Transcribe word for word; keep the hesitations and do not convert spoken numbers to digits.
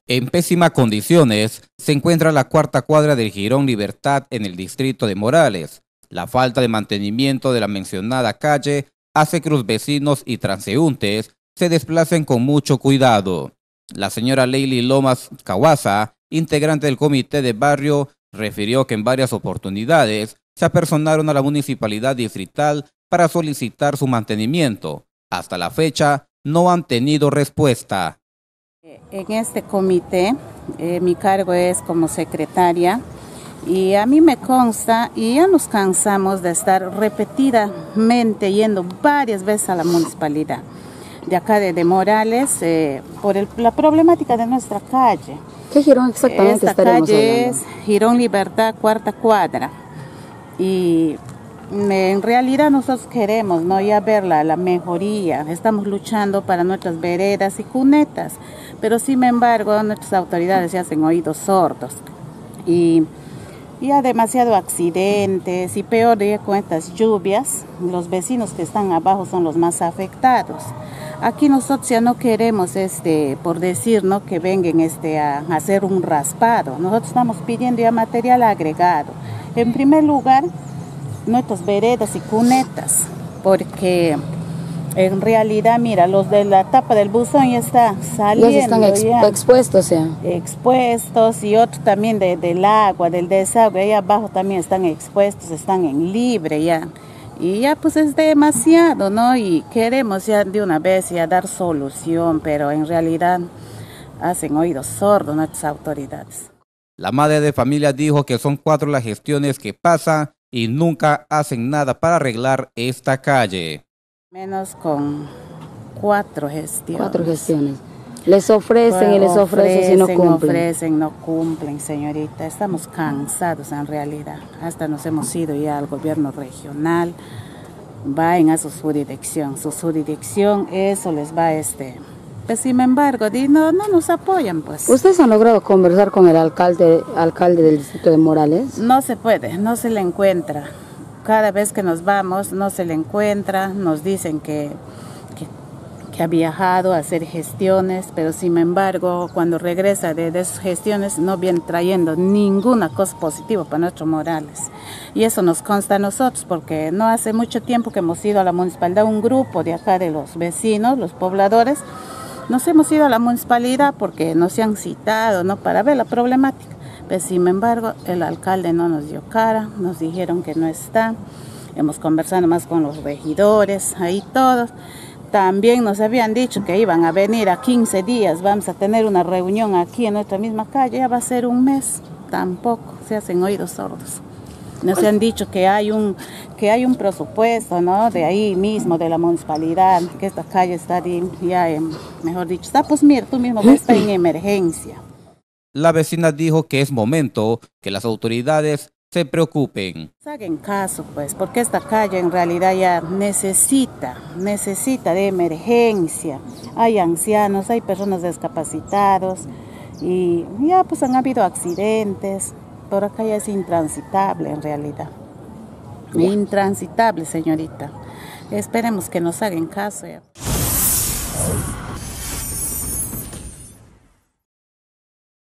En pésimas condiciones se encuentra la cuarta cuadra del Jirón Libertad en el distrito de Morales. La falta de mantenimiento de la mencionada calle hace que los vecinos y transeúntes se desplacen con mucho cuidado. La señora Leili Lomas Cawasa, integrante del comité de barrio, refirió que en varias oportunidades se apersonaron a la municipalidad distrital para solicitar su mantenimiento. Hasta la fecha no han tenido respuesta. En este comité, eh, mi cargo es como secretaria y a mí me consta y ya nos cansamos de estar repetidamente yendo varias veces a la municipalidad de acá de, de Morales eh, por el, la problemática de nuestra calle. ¿Qué jirón exactamente Esta estaremos calle hablando? Es Jirón Libertad, cuarta cuadra. Y en realidad nosotros queremos no ya ver la, la mejoría, estamos luchando para nuestras veredas y cunetas, pero sin embargo nuestras autoridades se hacen oídos sordos y ya demasiado accidentes y peor ya con estas lluvias, los vecinos que están abajo son los más afectados. Aquí nosotros ya no queremos, este, por decir, ¿no? que vengan este, a hacer un raspado, nosotros estamos pidiendo ya material agregado. En primer lugar, nuestras veredas y cunetas, porque en realidad, mira, los de la tapa del buzón ya están saliendo. Ya están exp ya, expuestos ya. Expuestos y otros también de, del agua, del desagüe, ahí abajo también están expuestos, están en libre ya. Y ya pues es demasiado, ¿no? Y queremos ya de una vez ya dar solución, pero en realidad hacen oídos sordos nuestras autoridades. La madre de familia dijo que son cuatro las gestiones que pasan y nunca hacen nada para arreglar esta calle. Menos con cuatro gestiones. Cuatro gestiones. Les ofrecen y les ofrecen, y no cumplen. Ofrecen, no cumplen, señorita. Estamos cansados en realidad. Hasta nos hemos ido ya al gobierno regional. Vayan a su jurisdicción. Su jurisdicción, eso les va este... Pues, sin embargo, no, no nos apoyan, pues. ¿Ustedes han logrado conversar con el alcalde, alcalde del distrito de Morales? No se puede, no se le encuentra. Cada vez que nos vamos, no se le encuentra. Nos dicen que, que, que ha viajado a hacer gestiones, pero sin embargo, cuando regresa de, de esas gestiones, no viene trayendo ninguna cosa positiva para nuestro Morales. Y eso nos consta a nosotros, porque no hace mucho tiempo que hemos ido a la municipalidad, un grupo de acá de los vecinos, los pobladores. Nos hemos ido a la municipalidad porque nos han citado, ¿no? Para ver la problemática. Pero sin embargo, el alcalde no nos dio cara, nos dijeron que no está. Hemos conversado más con los regidores, ahí todos. También nos habían dicho que iban a venir a quince días, vamos a tener una reunión aquí en nuestra misma calle, ya va a ser un mes. Tampoco, se hacen oídos sordos. Nos han dicho que hay un que hay un presupuesto, ¿no? De ahí mismo, de la municipalidad, que esta calle está ya, en, mejor dicho, está, pues mira, tú mismo ves, está en emergencia. La vecina dijo que es momento que las autoridades se preocupen. Hagan caso, pues, porque esta calle en realidad ya necesita, necesita de emergencia. Hay ancianos, hay personas discapacitadas y ya pues han habido accidentes. Por acá ya es intransitable en realidad. Intransitable, señorita. Esperemos que nos hagan caso. Ya.